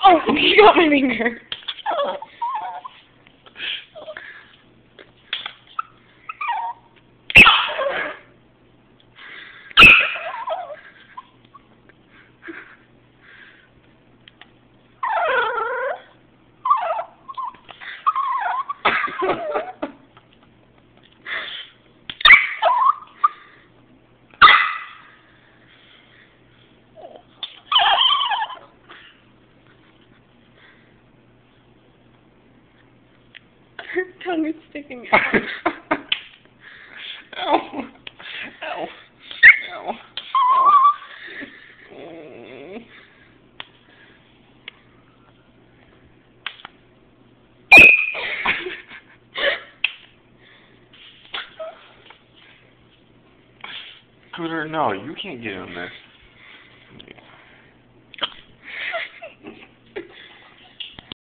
Oh, you got my finger. Her tongue is sticking out. Ow. Ow. Ow. Ow. Cooter, no, you can't get in this.